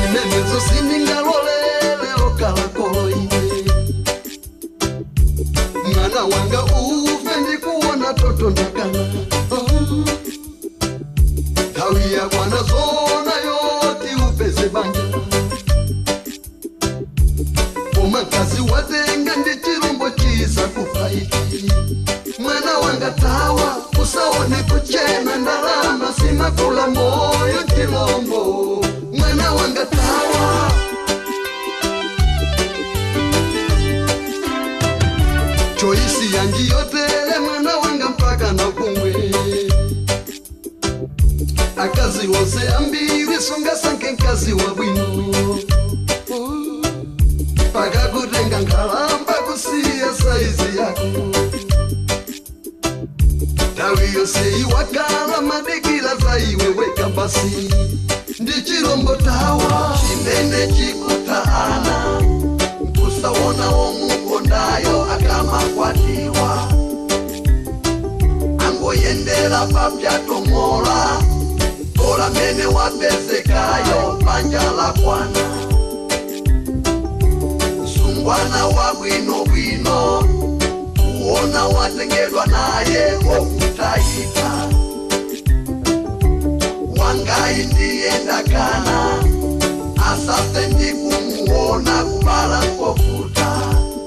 zimenezo siningalolele okalakoloine mwana wanga uve ndikuona toto ndakana Kawia kwana zona yoti upeze banja Omakazi watenga ndi chirombo chiza kufaiki Mwana wanga tawa usaone kuchena ndalama simakula moyo chilombo Mwana wanga tawa Choisi yangi yotele mwana wanga mpaka na kumwe Akazi wose ambiri songa sanke nkazi wa bwino Paka kutenga nkalamba kusia saizi yako Tawi yose iwakala madekila zaiweweka basi Ndi chirombo tawa Chimene chikutaana Kusawona omukondayo akama kwatiwa Ango yendela papya tomola Ola mene wapezekayo panja la kwana Sungwana wa bwino bwino Uona watengedwa naye okutayika Wangai ndiye ndakana Asafe ndi kumuona kubala kofuta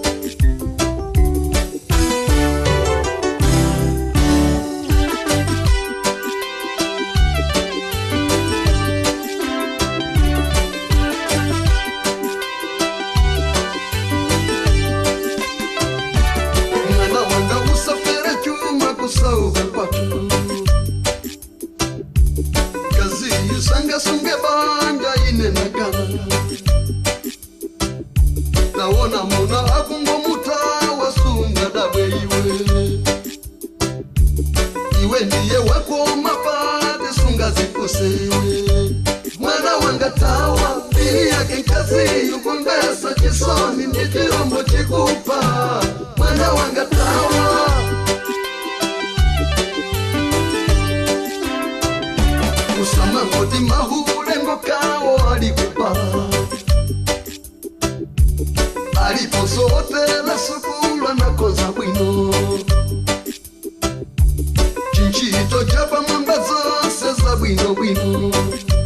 Naona muna akungo mutawa sunga dawe Iwe ndiye wako mapade sunga zikusewe Mwana wanga tawa Bili yake nkazi yukongesa chisoni Nijirombo chikupa Mwana wanga tawa Usama ngoti mahule ngokao alikupa Alipo sote la sukula na koza bwino Chinchito japa mamba zose za bwino bwino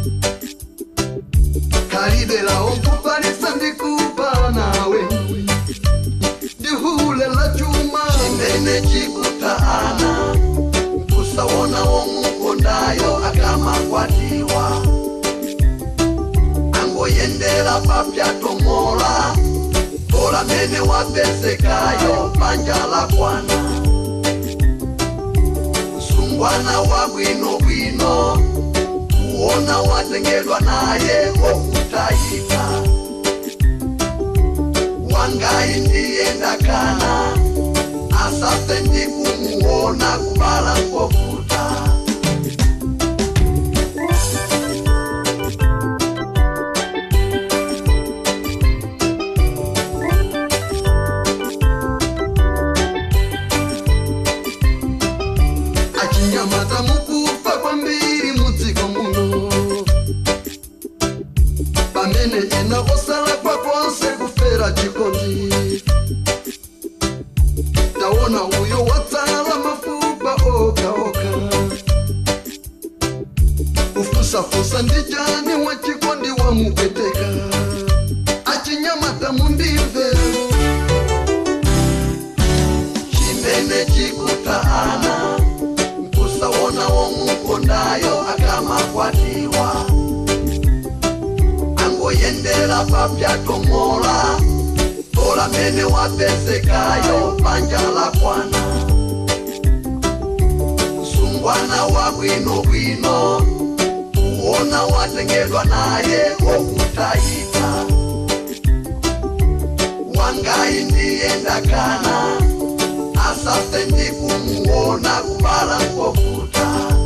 Kalide la onkupa nisandikupa nawe Dihule la chuma Chimene chikutaana Kusawona omukondayo akama kwatiwa Ango yendela papya tomola Ola mene wapezekayo panja la kwana Sungwana wa bwino bwino Uona watengedwa naye okutayika Wangai ndiye ndakana Asafe ndi kumuona kubala kofuta Achinyamata mukufa kwa mbiri mutiko muno Pamene ena osala kwa konse kufera chikondi Taona uyo watala mafupa oka oka Ufusa ndijani wa chikondi wa mupeteka Achinyamata mundive Chimene chikutaana Kusawona omukondayo akama kwatiwa Ango yendela papya tomola Ola mene wapezekayo panja la kwana Sungwana wa bwino bwino Uona watengedwa naye okutayika Wangai ndiye ndakana Asafe ndi kumuona kubala kofuta